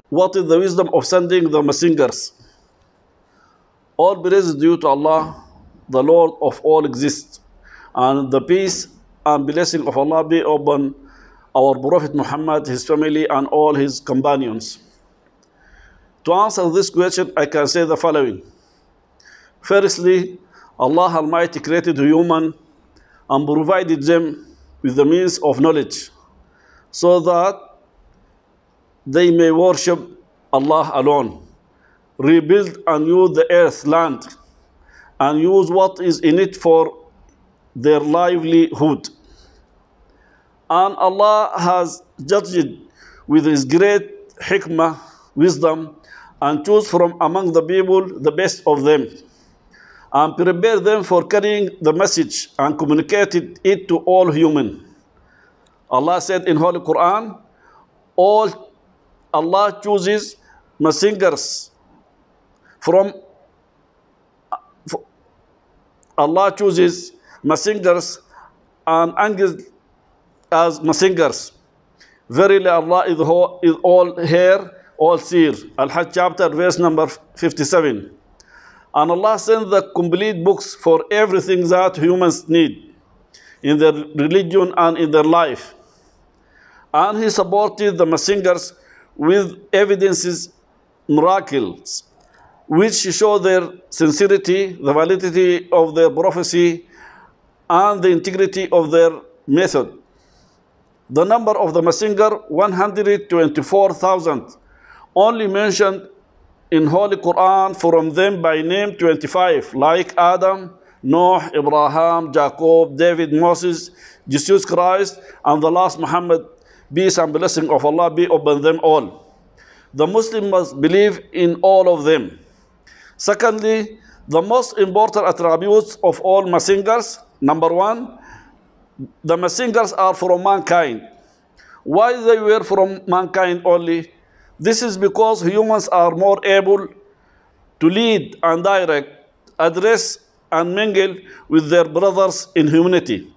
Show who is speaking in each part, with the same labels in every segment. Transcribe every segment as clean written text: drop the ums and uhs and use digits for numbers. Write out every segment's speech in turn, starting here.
Speaker 1: What is the wisdom of sending the messengers? All praise is due to Allah, the Lord of all exists, and the peace and blessing of Allah be upon our Prophet Muhammad, his family, and all his companions. To answer this question, I can say the following. Firstly, Allah Almighty created human and provided them with the means of knowledge so that they may worship Allah alone, rebuild and use the earth, land, and use what is in it for their livelihood. And Allah has judged with His great hikmah, wisdom, and chose from among the people the best of them, and prepared them for carrying the message and communicated it to all human. Allah said in Holy Quran, Allah chooses messengers from Allah chooses messengers and angels as messengers. Verily Allah is all hear, all seer. Al-Hajj chapter verse number 57. And Allah sent the complete books for everything that humans need in their religion and in their life. And He supported the messengers with evidences, miracles, which show their sincerity, the validity of their prophecy, and the integrity of their method. The number of the messenger, 124,000, only mentioned in Holy Quran, from them by name 25, like Adam, Noah, Abraham, Jacob, David, Moses, Jesus Christ, and the last Muhammad, peace and blessing of Allah be upon them all. The Muslim must believe in all of them. Secondly, the most important attributes of all messengers. Number one, the messengers are from mankind. Why they were from mankind only? This is because humans are more able to lead and direct, address and mingle with their brothers in humanity.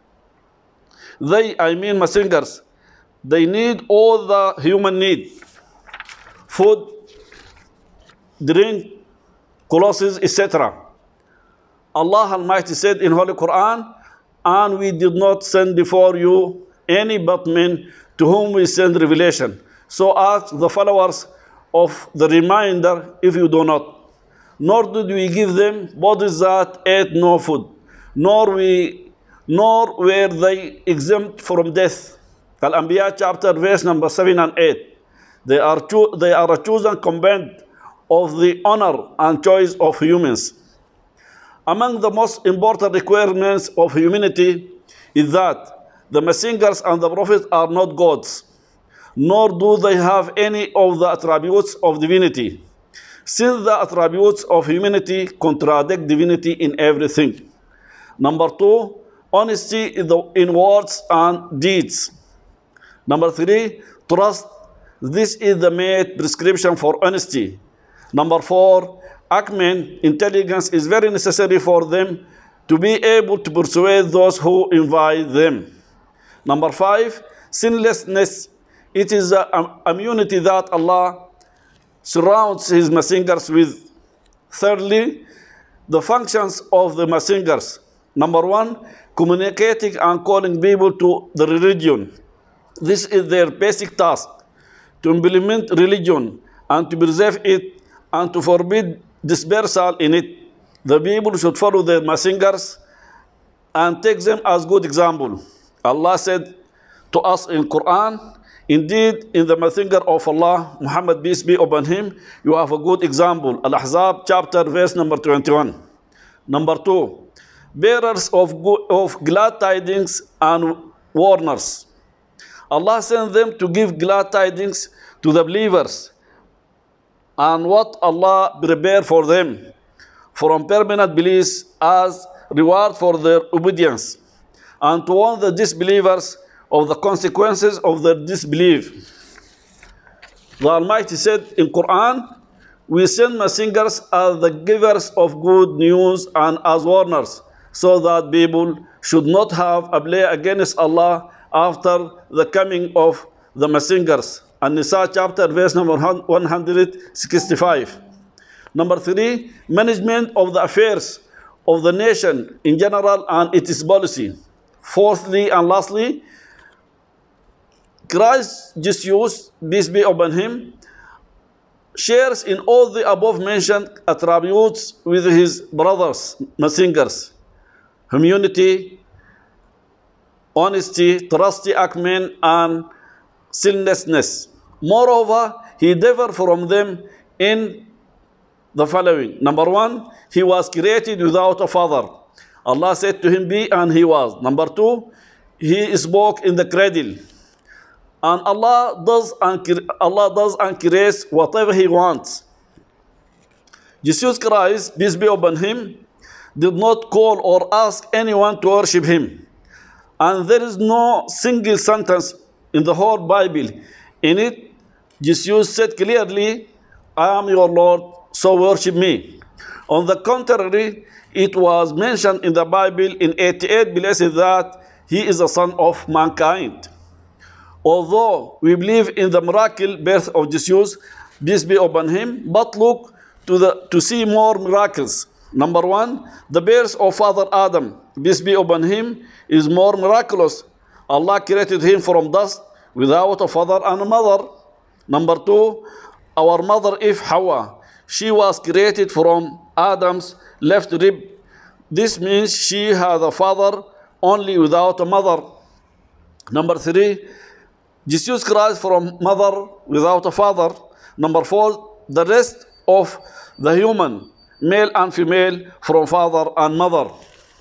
Speaker 1: I mean messengers, they need all the human need: food, drink, clothes, etc. Allah Almighty said in Holy Quran, and we did not send before you any but men to whom we send revelation. So ask the followers of the reminder if you do not. Nor did we give them bodies that ate no food, nor were they exempt from death. Al-Anbiya chapter verse number 7 and 8. They are a chosen combined of the honor and choice of humans. Among the most important requirements of humanity is that the messengers and the prophets are not gods, nor do they have any of the attributes of divinity, since the attributes of humanity contradict divinity in everything. Number two, honesty in words and deeds. Number three, trust. This is the main prescription for honesty. Number four, acumen, intelligence is very necessary for them to be able to persuade those who invite them. Number five, sinlessness. It is the immunity that Allah surrounds His messengers with. Thirdly, the functions of the messengers. Number one, communicating and calling people to the religion. This is their basic task, to implement religion and to preserve it and to forbid dispersal in it. The people should follow their messengers and take them as good example. Allah said to us in Quran, indeed, in the messenger of Allah, Muhammad, peace be upon him, you have a good example. Al-Ahzab chapter verse number 21. Number two, bearers of glad tidings and warners. Allah sent them to give glad tidings to the believers and what Allah prepared for them from permanent bliss as reward for their obedience, and to warn the disbelievers of the consequences of their disbelief. The Almighty said in Quran, we send messengers as the givers of good news and as warners, so that people should not have a play against Allah after the coming of the messengers. An-Nisa chapter verse number 165. Number 3, management of the affairs of the nation in general and its policy. Fourthly and lastly, Christ Jesus, peace be upon him, shares in all the above mentioned attributes with his brothers, messengers: humility, honesty, trusty acumen, and sinlessness. Moreover, he differed from them in the following. Number 1, he was created without a father. Allah said to him, be, and he was. Number 2, he spoke in the cradle. And Allah does and creates whatever he wants. Jesus Christ, peace be upon him, did not call or ask anyone to worship him. And there is no single sentence in the whole Bible. In it, Jesus said clearly, I am your Lord, so worship me. On the contrary, it was mentioned in the Bible in 88 places that he is the son of mankind. Although we believe in the miracle birth of Jesus, peace be upon him, but look to see more miracles. Number 1, the birth of Father Adam, peace be upon him, is more miraculous. Allah created him from dust without a father and a mother. Number 2, our mother Eve, Hawa, she was created from Adam's left rib. This means she had a father only without a mother. Number 3, Jesus Christ from mother without a father. Number 4, the rest of the human, male and female, from father and mother.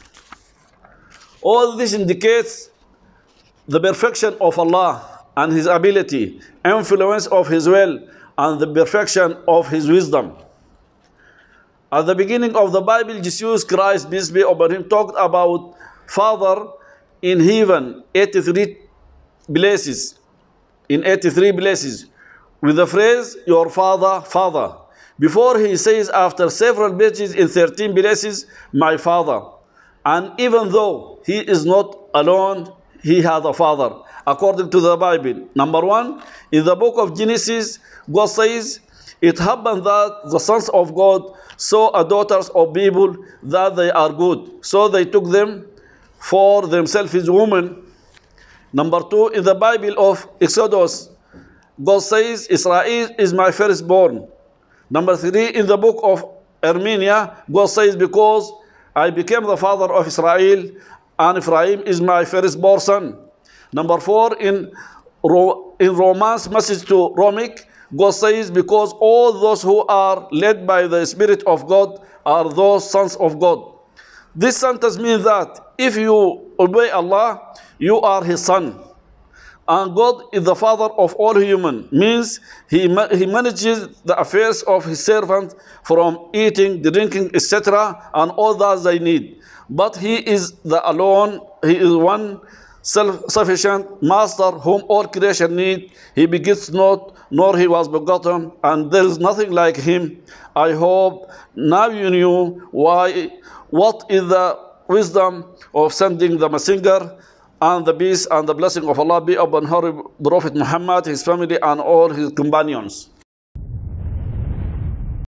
Speaker 1: All this indicates the perfection of Allah and his ability, influence of his will, and the perfection of his wisdom. At the beginning of the Bible, Jesus Christ, peace be upon him, talked about Father in heaven, 83 places. In 83 places, with the phrase, your Father, Father. Before he says, after several pages in 13 places, my Father. And even though he is not alone, he had a father, according to the Bible. Number 1, in the book of Genesis, God says, it happened that the sons of God saw a daughters of people that they are good. So they took them for themselves as women. Number 2, in the Bible of Exodus, God says, Israel is my firstborn. Number 3, in the book of Armenia, God says, because I became the father of Israel, and Ephraim is my firstborn son. Number 4, in Romans message to Romic, God says, because all those who are led by the Spirit of God are those sons of God. This sentence means that if you obey Allah, you are his son. And God is the father of all human, means he manages the affairs of his servant from eating, drinking, etc., and all that they need. But he is he is one self-sufficient master whom all creation need. He begets not, nor he was begotten, and there is nothing like him. I hope now you knew what is the wisdom of sending the messenger, and the peace and the blessing of Allah be upon Prophet Muhammad, his family, and all his companions.